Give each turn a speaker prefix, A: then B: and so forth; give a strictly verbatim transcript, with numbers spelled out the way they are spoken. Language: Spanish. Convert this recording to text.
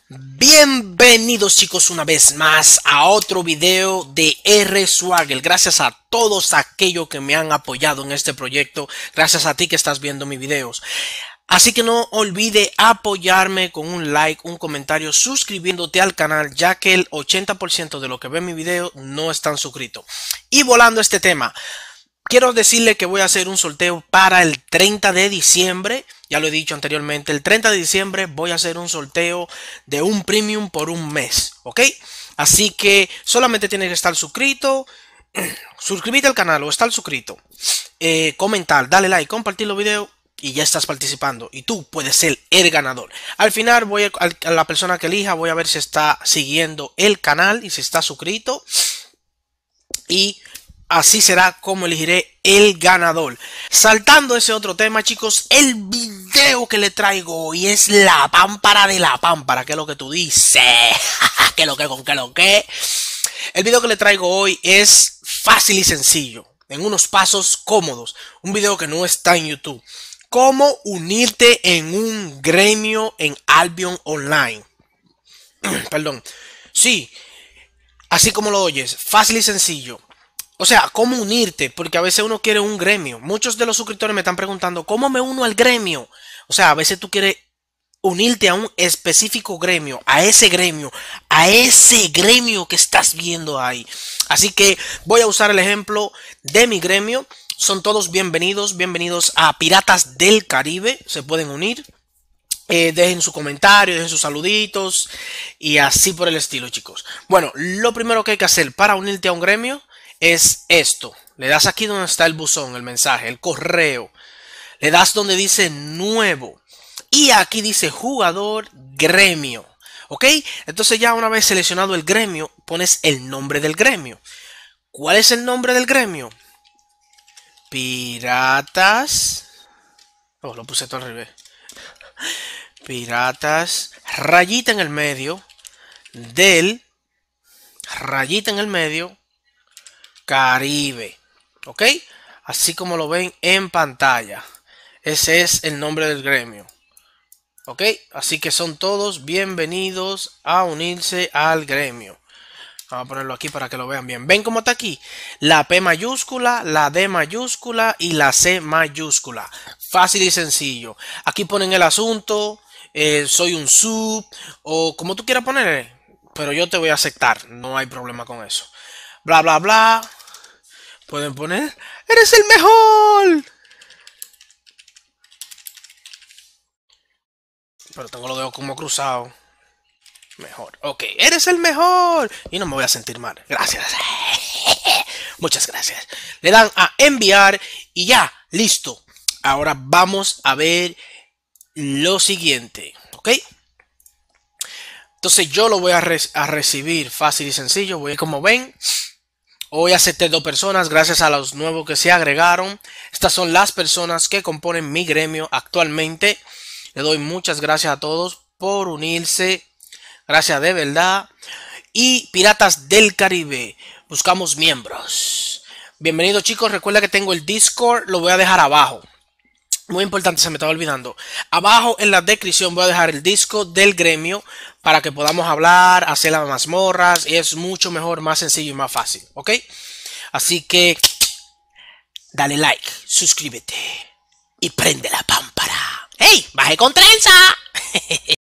A: Bienvenidos chicos una vez más a otro video de R-Swaggle. Gracias a todos aquellos que me han apoyado en este proyecto. Gracias a ti que estás viendo mis videos. Así que no olvide apoyarme con un like, un comentario, suscribiéndote al canal, ya que el ochenta por ciento de los que ven mi video no están suscritos. Y volando este tema, quiero decirle que voy a hacer un sorteo para el treinta de diciembre. Ya lo he dicho anteriormente, el treinta de diciembre voy a hacer un sorteo de un premium por un mes, ¿ok? Así que solamente tienes que estar suscrito, suscribirte al canal o estar suscrito, eh, comentar, darle like, compartir los videos y ya estás participando. Y tú puedes ser el ganador. Al final voy a, a la persona que elija, voy a ver si está siguiendo el canal y si está suscrito. Y así será como elegiré el ganador. Saltando ese otro tema, chicos, el video que le traigo hoy es la pámpara de la pámpara. ¿Qué es lo que tú dices? ¿Qué es lo que con qué lo que? El video que le traigo hoy es fácil y sencillo, en unos pasos cómodos. Un video que no está en YouTube. Cómo unirte en un gremio en Albion Online. Perdón. Sí, así como lo oyes, fácil y sencillo. O sea, ¿cómo unirte? Porque a veces uno quiere un gremio. Muchos de los suscriptores me están preguntando, ¿cómo me uno al gremio? O sea, a veces tú quieres unirte a un específico gremio, a ese gremio, a ese gremio que estás viendo ahí. Así que voy a usar el ejemplo de mi gremio. Son todos bienvenidos, bienvenidos a Piratas del Caribe. Se pueden unir. Eh, dejen su comentario, dejen sus saluditos y así por el estilo, chicos. Bueno, lo primero que hay que hacer para unirte a un gremio es esto. Le das aquí donde está el buzón, el mensaje, el correo. Le das donde dice nuevo. Y aquí dice jugador gremio. ¿Ok? Entonces ya una vez seleccionado el gremio, pones el nombre del gremio. ¿Cuál es el nombre del gremio? Piratas. Oh, lo puse todo al revés. Piratas. Rayita en el medio. Del. Rayita en el medio. Caribe, ¿ok? Así como lo ven en pantalla. Ese es el nombre del gremio, ¿ok? Así que son todos bienvenidos a unirse al gremio. Vamos a ponerlo aquí para que lo vean bien. ¿Ven cómo está aquí? La P mayúscula, la D mayúscula y la C mayúscula. Fácil y sencillo. Aquí ponen el asunto, eh, soy un sub o como tú quieras poner, pero yo te voy a aceptar. No hay problema con eso. Bla, bla, bla. Pueden poner, ¡eres el mejor! Pero tengo los dedos como cruzados. Mejor. Ok, eres el mejor. Y no me voy a sentir mal. Gracias. Muchas gracias. Le dan a enviar y ya, listo. Ahora vamos a ver lo siguiente. Ok. Entonces yo lo voy a, re a recibir fácil y sencillo. Voy como ven. Hoy acepté dos personas gracias a los nuevos que se agregaron. Estas son las personas que componen mi gremio actualmente. Le doy muchas gracias a todos por unirse. Gracias de verdad. Y Piratas del Caribe. Buscamos miembros. Bienvenidos chicos. Recuerda que tengo el Discord. Lo voy a dejar abajo. Muy importante, se me estaba olvidando. Abajo en la descripción voy a dejar el Discord del gremio para que podamos hablar, hacer las mazmorras. Y es mucho mejor, más sencillo y más fácil. ¿Ok? Así que dale like, suscríbete y prende la pámpara. ¡Hey! ¡Baje con trenza!